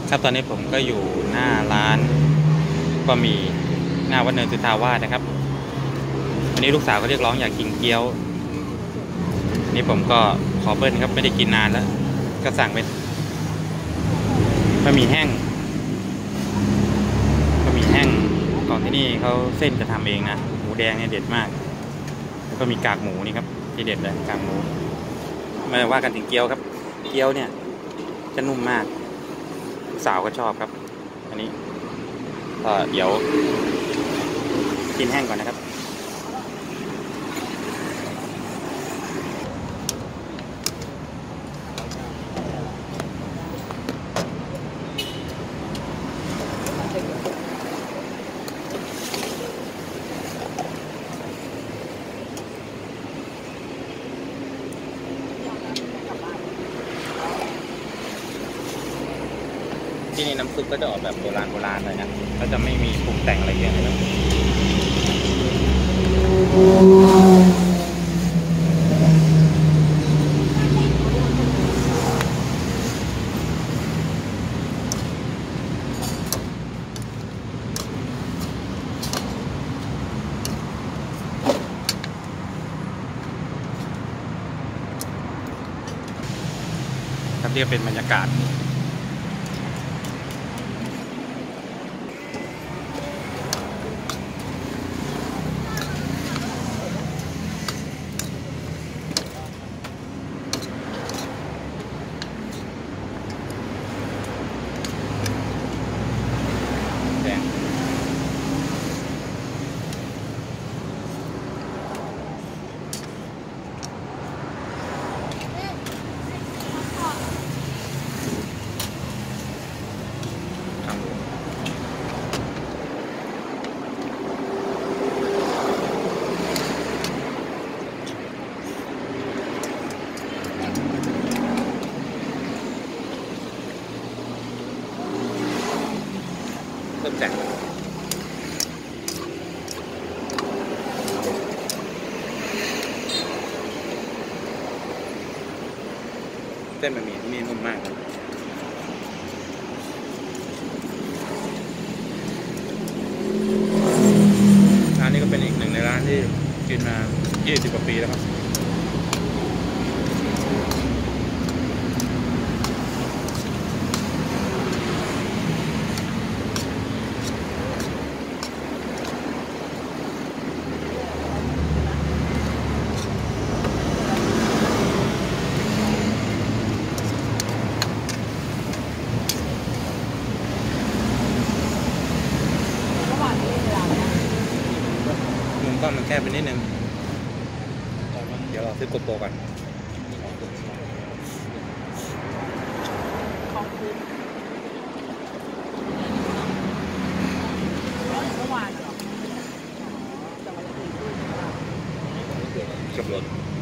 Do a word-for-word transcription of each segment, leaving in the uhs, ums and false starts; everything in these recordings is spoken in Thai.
ครับตอนนี้ผมก็อยู่หน้าร้านบะหมี่หน้าวัดเนินสุทธาวาสนะครับวันนี้ลูกสาวก็เรียกร้องอยากกินเกี๊ยวนี่ผมก็ขอเบิ้ลครับไม่ได้กินนานแล้วก็สั่งเป็นบะหมี่แห้งบะหมี่แห้งของที่นี่เขาเส้นจะทำเองนะหมูแดงเนี่ยเด็ดมากแล้วก็มีกากหมูนี่ครับที่เด็ดเลยกากหมูมาว่ากันถึงเกี๊ยวครับเกี๊ยวเนี่ยจะนุ่มมากสาวก็ชอบครับอันนี้ก็เดี๋ยวกินแห้งก่อนนะครับที่นี่น้ำซุปก็จะออกแบบโบราณโบราณเลยนะก็จะไม่มีปรุงแต่งอะไรเยอะเลยนะครับเรียกเป็นบรรยากาศแดงเริ่มแจ่งเส้นบะหมี่ที่นี่นุ่มมากเลยร้านนี้ก็เป็นอีกหนึ่งในร้านที่กินมายี่สิบกว่าปีแล้วครับมุมกล้องมันแคบไปนิดนึงเดี๋ยวเราซื้อโกโปรก่อนจบรถ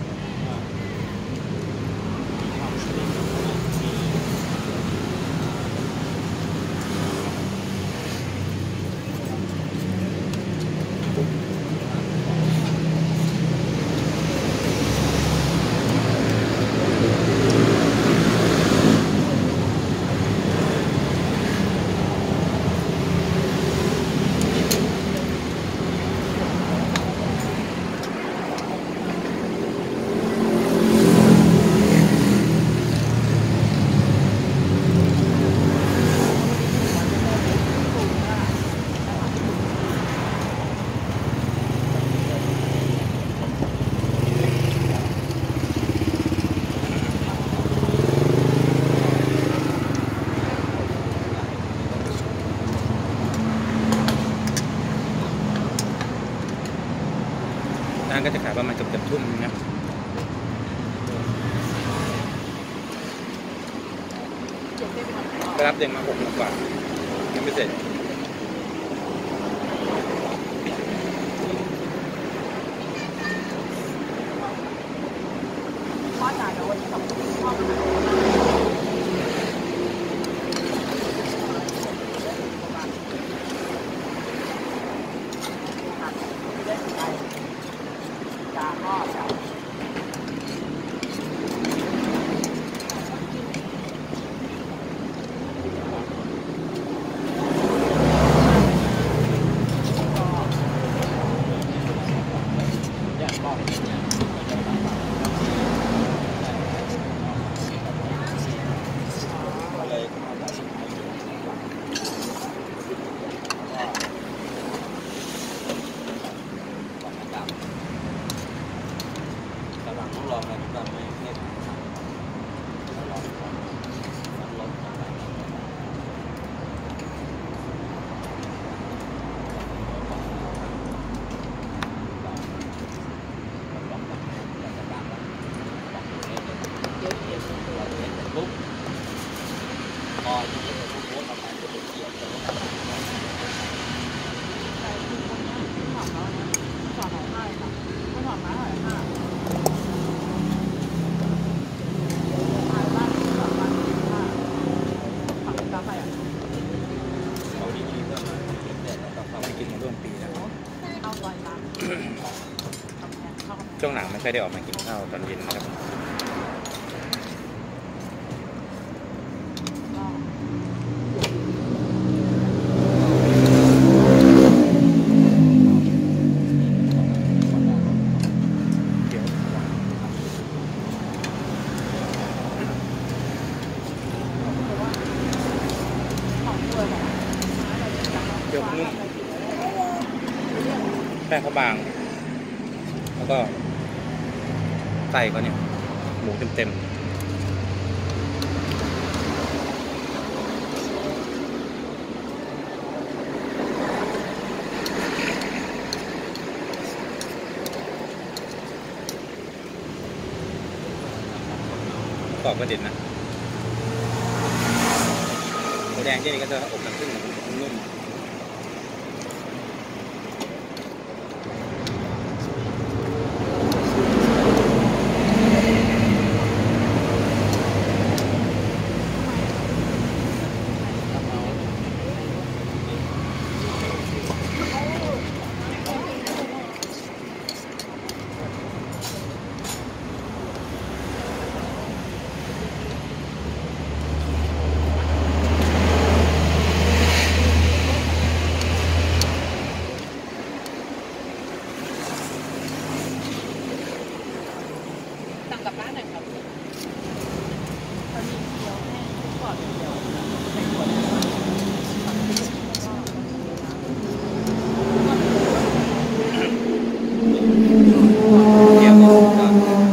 ร้านก็จะขายประมาณเกือบเกือบทุ่มนะไปรับเด็กมาหกโมงกว่ายังไม่เสร็จช่วงหลังไม่ค่อยได้ออกมากินข้าวตอนเย็นนะครับเกี๊ยวนุ่มแป้งเขาบางแล้วก็ไส้ก็เนี่ยหมูเต็มๆกรอบก็เด็ดนะหมูแดงที่นี่ก็จะอบน้ำผึ้งนุ่มกับร้านไหนครับตอนนี้เดียวแห้งก่อนเดียวในขวดเกี๊ยวเนี่ยก็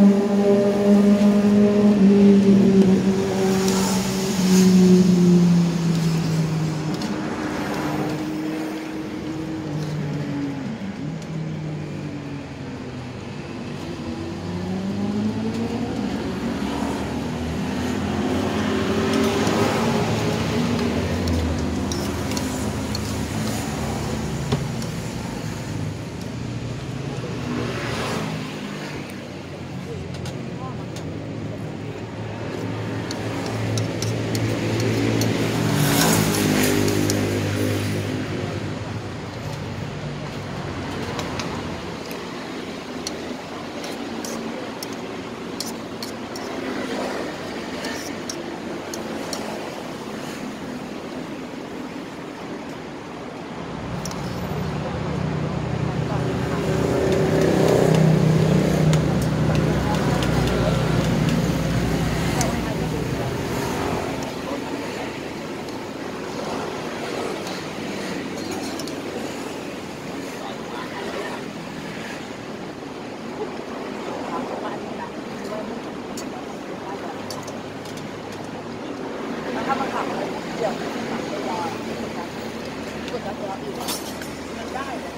ถ้ามาขับเดี๋ยวขับไปรอกดจะรออีกมันได้เลย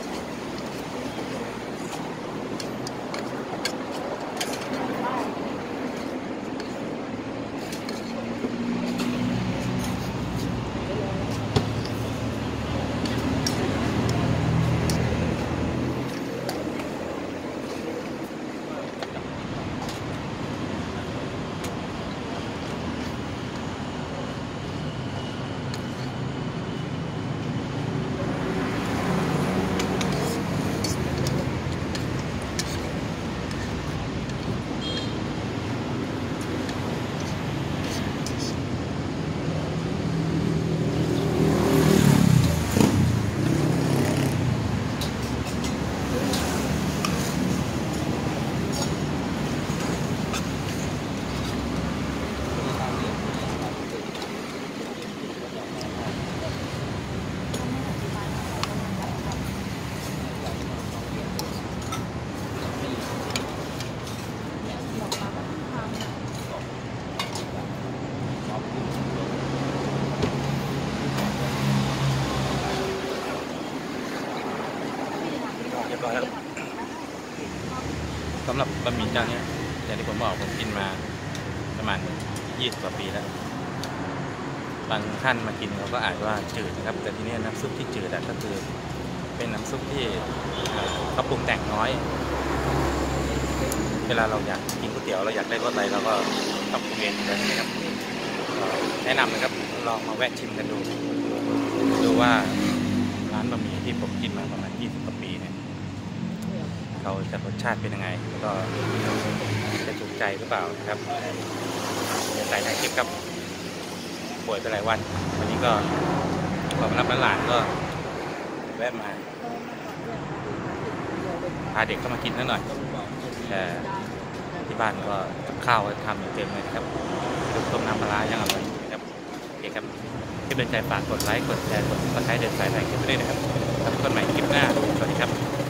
ร้อยแล้วสำหรับบะหมี่เจ้านี้อย่างที่ผมบอกผมกินมาประมาณยี่สิบกว่าปีแล้ว อบางท่านมากินเขาก็อาจว่าจืดนะครับแต่ทีนี้น้ำซุปที่จืดอะก็คือเป็นน้ำซุปที่เอ่อเขาปรุงแต่งน้อย เวลาเราอยากกินก๋วยเตี๋ยวเราอยากได้รสอะไรเราก็ต้องปรุงเองเลยนะครับก็แนะนำเลยครับลองมาแวะชิมกันดูดูว่าร้านบะหมี่ที่ผมกินมาประมาณยี่สิบกว่าปีเนี่ยเขาจะรสชาติเป็นยังไงแล้วก็จะถูกใจหรือเปล่านะครับเดี๋ยวใส่ในคลิปครับป่วยไปหลายวันวันนี้ก็พอมารับหลานๆก็แวะมาพาเด็กเข้ามากินนิดหน่อยแต่ที่บ้านก็กับข้าวก็ทำอยู่เต็มเลยนะครับลูกต้มน้ำปลาร้ายังอร่อยนะครับโอเคครับที่เป็นใจฝากกดไลค์กดแชร์กดซับสไครต์เดินสายไหนกันไปด้วยนะครับแล้วพบกันใหม่คลิปหน้าสวัสดีครับ